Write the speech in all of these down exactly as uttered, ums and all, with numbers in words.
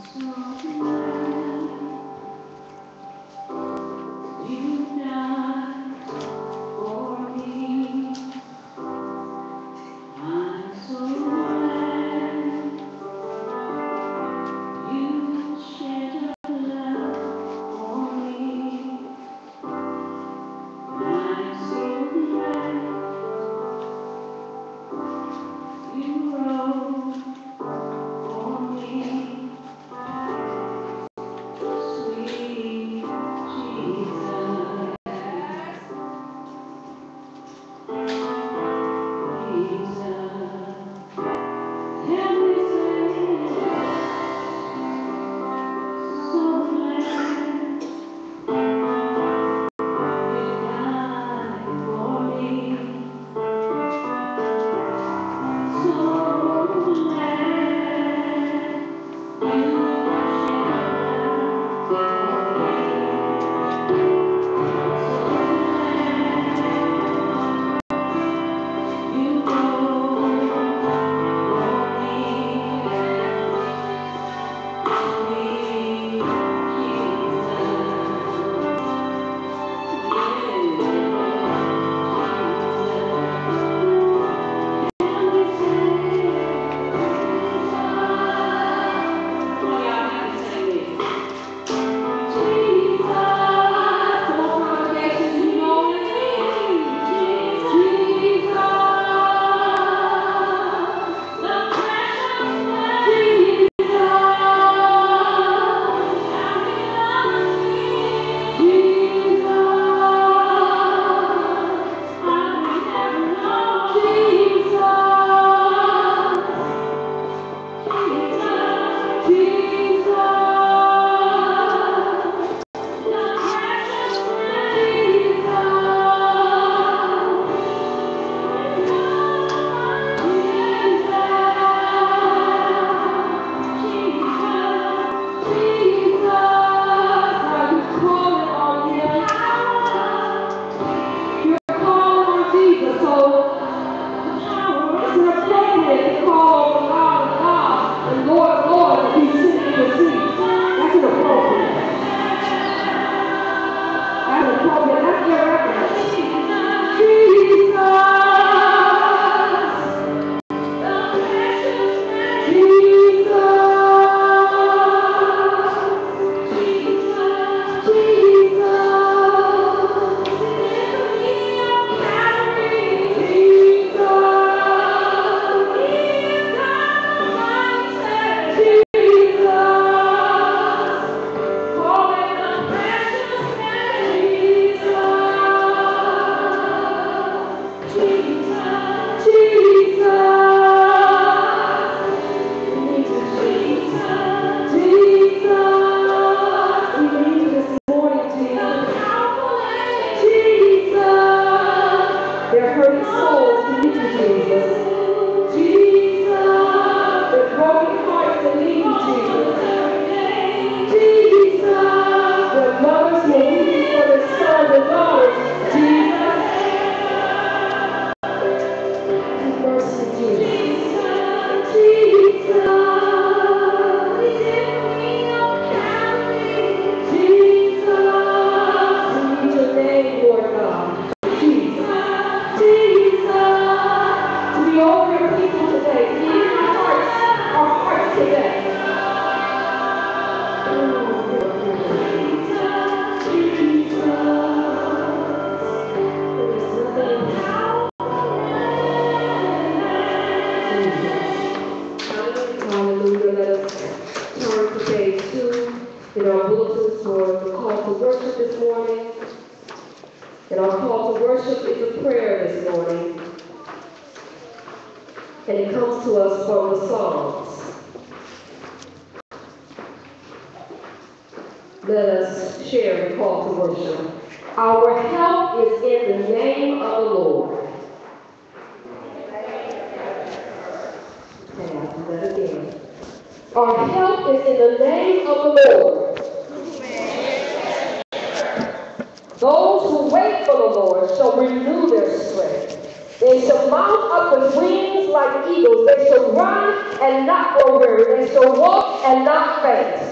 They shall walk and not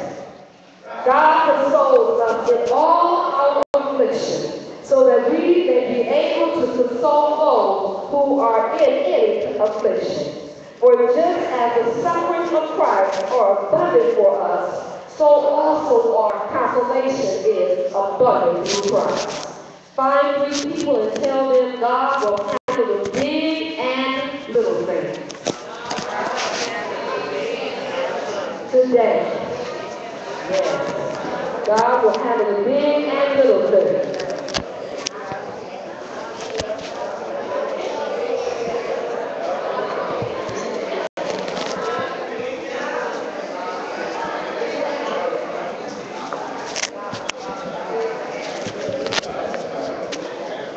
in all our affliction, so that we may be able to console those who are in any affliction. For just as the sufferings of Christ are abundant for us, so also our consolation is abundant through Christ. Find three people and tell them God will handle the big and little things today. Yes. God will handle the big and little things.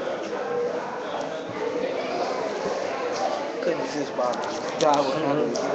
Couldn't exist, Bob. God will handle it.